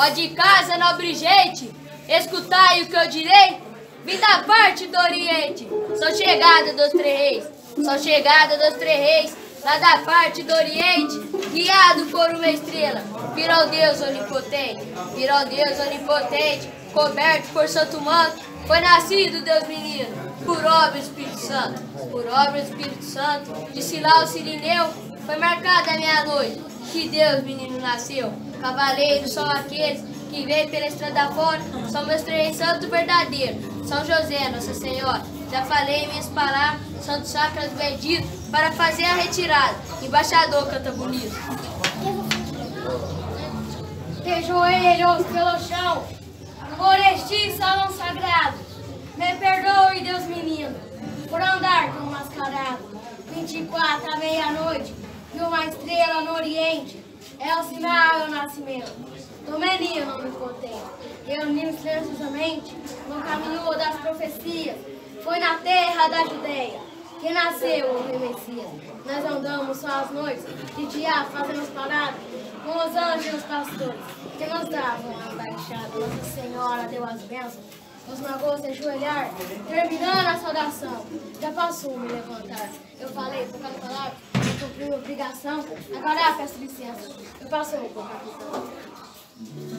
Ó de casa, nobre gente, escutai o que eu direi. Vim da parte do Oriente, sou chegada dos Três Reis. Sou chegada dos Três Reis, lá da parte do Oriente, guiado por uma estrela. Virou Deus onipotente, virou Deus onipotente, coberto por santo manto. Foi nascido Deus menino, por obra do Espírito Santo. Por obra do Espírito Santo, disse lá o Sirineu, foi marcada a meia-noite, que Deus menino nasceu. Cavaleiros são aqueles que vêm pela estrada fora, são meus Três santos verdadeiros. São José, Nossa Senhora, já falei minhas palavras, santo sacras bendito, para fazer a retirada. Embaixador canta bonito. De joelhos pelo chão, por este salão sagrado, me perdoe, Deus menino, por andar tão mascarado. 24 à meia-noite, e uma estrela no oriente, é o sinal do nascimento do menino onipotente. Reunindo silenciosamente no caminho das profecias, foi na terra da Judeia que nasceu o rei Messias. Nós andamos só às noites, de dia fazemos paradas com os anjos e os pastores, que nos davam a embaixada. Nossa Senhora deu as bênçãos, nos magos se ajoelhar, terminando a saudação. Já passou me levantar. Eu falei poucas palavras, eu cumpri minha obrigação, agora peço licença. Eu passo pouca visão.